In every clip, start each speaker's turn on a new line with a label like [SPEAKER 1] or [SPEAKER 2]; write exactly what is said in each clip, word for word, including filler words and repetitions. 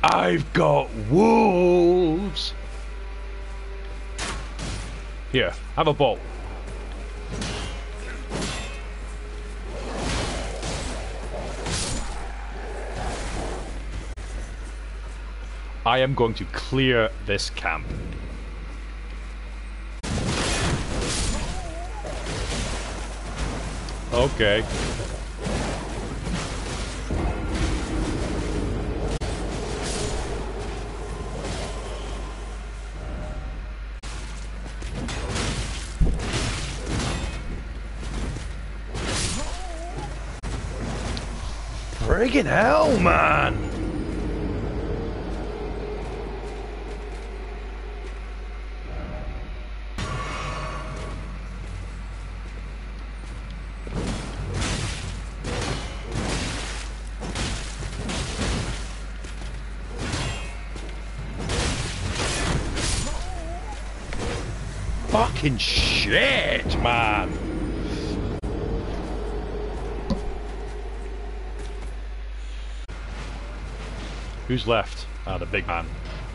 [SPEAKER 1] I've got wolves. Here, have a bolt. I am going to clear this camp. Okay. Friggin' hell, man! Fucking shit, man! Who's left? Ah, the big man.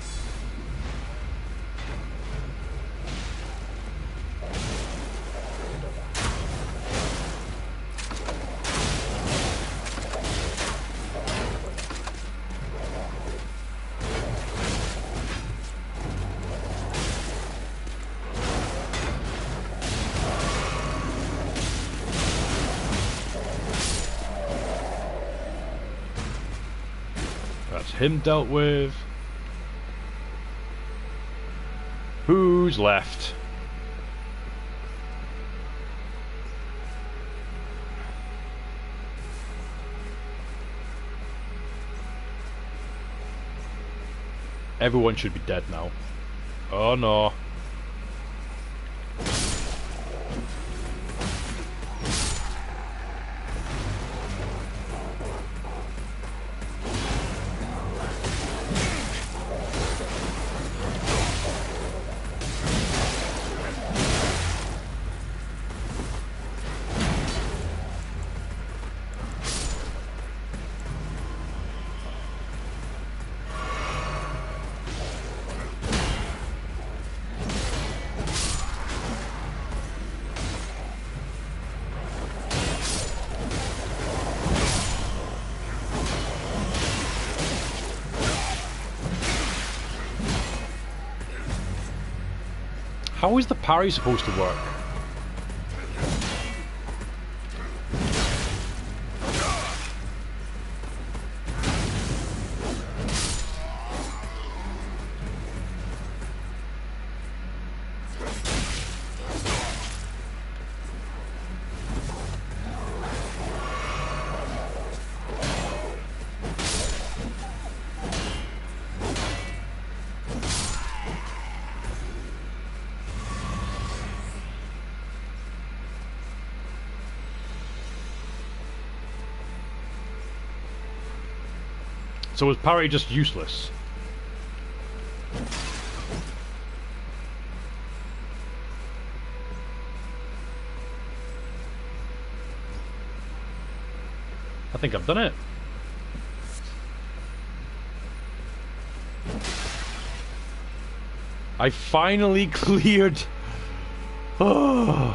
[SPEAKER 1] Him dealt with. Who's left? Everyone should be dead now. Oh no. How is the parry supposed to work? So was parry just useless? I think I've done it. I finally cleared. Oh.